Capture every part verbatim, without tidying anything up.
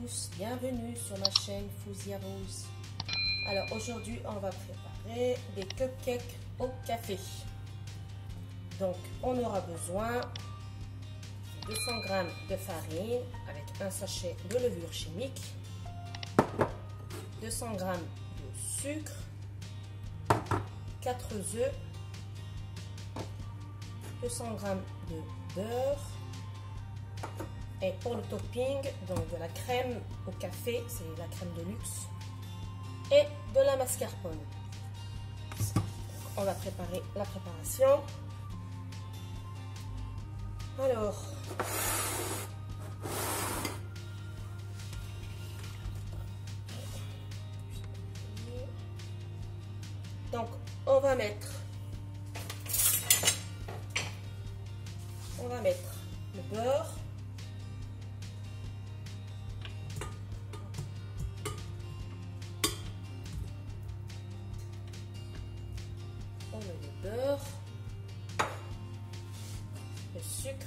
tous, bienvenue sur ma chaîne Fouzia Rose. Alors aujourd'hui on va préparer des cupcakes au café. Donc on aura besoin de deux cents grammes de farine avec un sachet de levure chimique, deux cents grammes de sucre, quatre œufs, deux cents grammes de beurre. Et pour le topping, donc de la crème au café, c'est la crème de luxe, et de la mascarpone. On va préparer la préparation. Alors, donc on va mettre, on va mettre le beurre. On met le beurre, le sucre,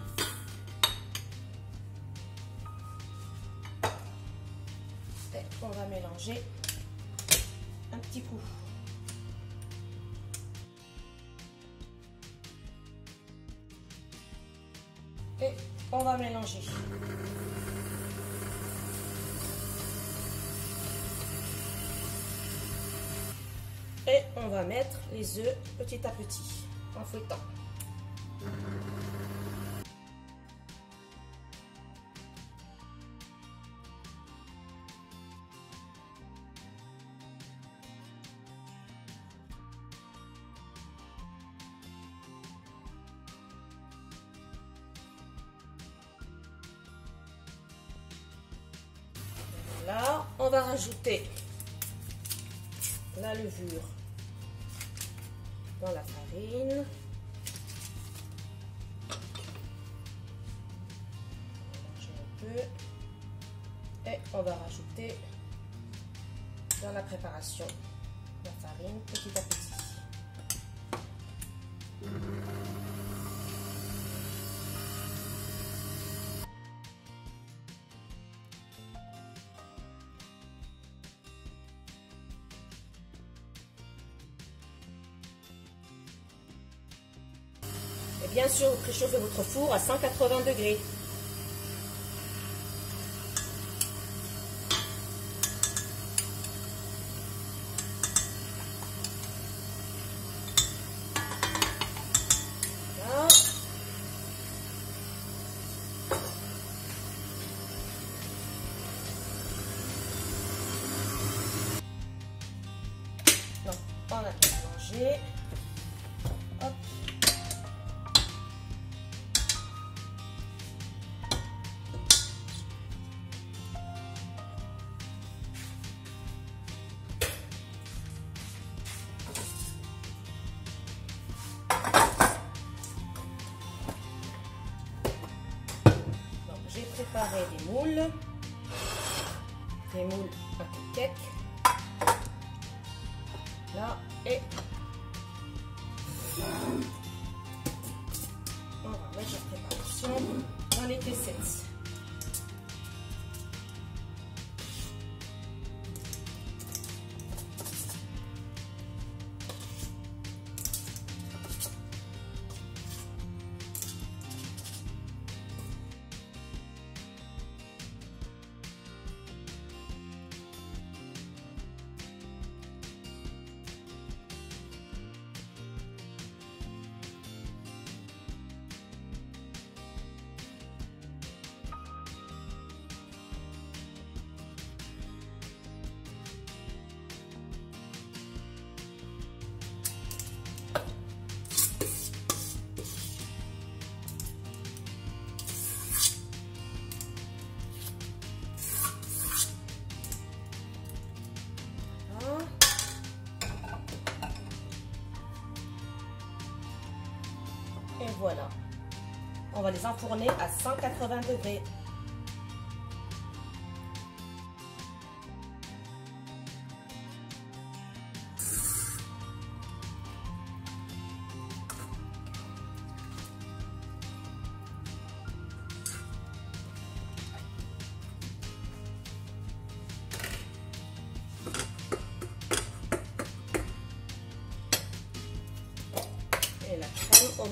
et on va mélanger un petit coup. Et on va mélanger. Et on va mettre les œufs petit à petit en fouettant. Là, on va rajouter la levure dans la farine. On va mélanger un peu. Et on va rajouter dans la préparation la farine petit à petit. Et bien sûr, vous préchauffez votre four à cent quatre-vingts degrés. Voilà. Donc, on a mélangé. Hop. J'ai préparé des moules, des moules à cupcake, là, et on va mettre la préparation dans les caissettes. Et voilà, on va les enfourner à cent quatre-vingts degrés.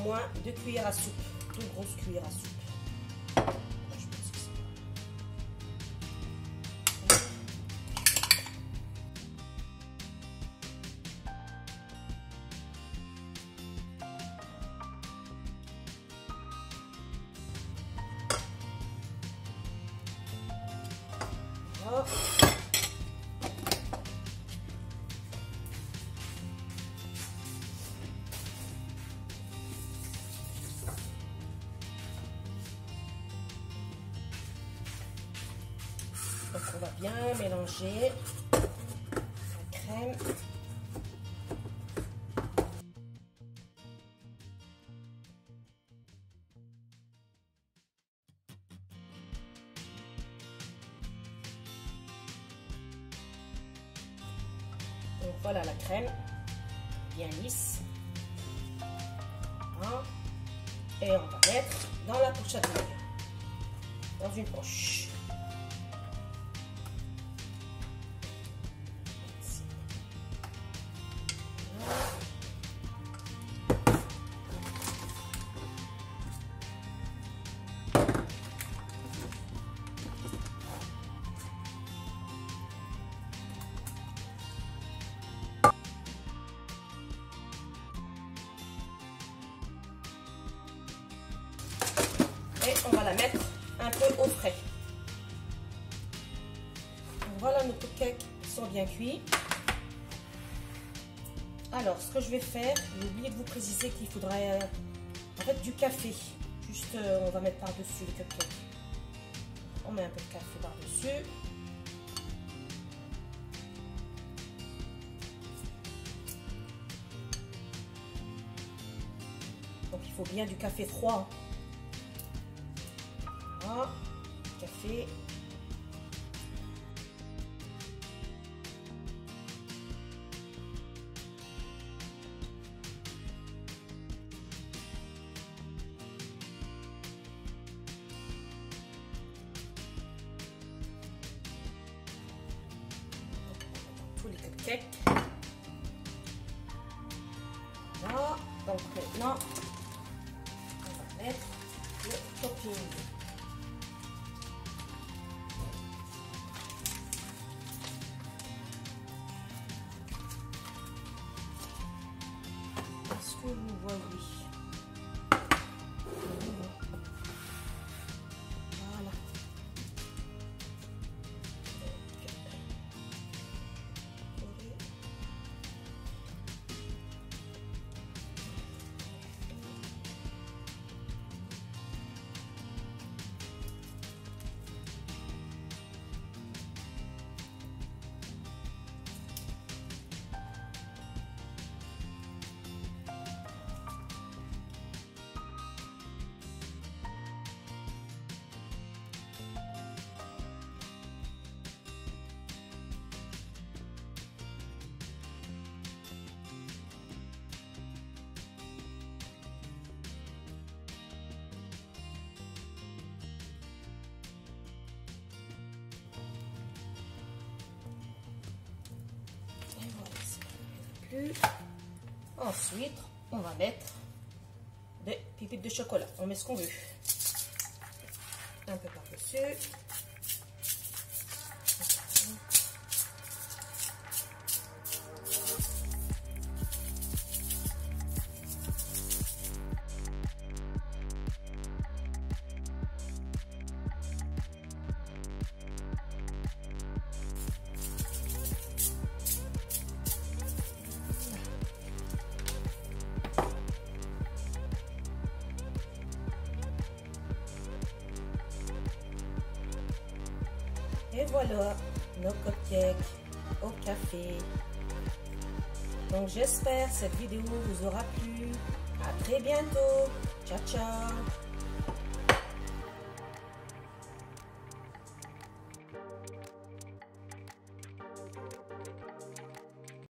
moins deux cuillères à soupe, deux grosses cuillères à soupe. Je pense que c'est voilà. Donc on va bien mélanger la crème. Donc voilà la crème, bien lisse. Voilà. Et on va mettre dans la pochette, dans une poche. Et on va la mettre un peu au frais. Donc voilà, nos cupcakes sont bien cuits. Alors, ce que je vais faire, j'ai oublié de vous préciser qu'il faudrait en fait du café. Juste, euh, on va mettre par-dessus le cupcake. On met un peu de café par-dessus. Donc, il faut bien du café froid. Voilà, café. Tous les cupcakes. Voilà, donc maintenant, on va mettre le topping. Est-ce que vous voyez? Voilà. Ensuite, on va mettre des pépites de chocolat. On met ce qu'on veut. Un peu par-dessus. Et voilà nos cupcakes au café. Donc j'espère que cette vidéo vous aura plu. À très bientôt. Ciao ciao.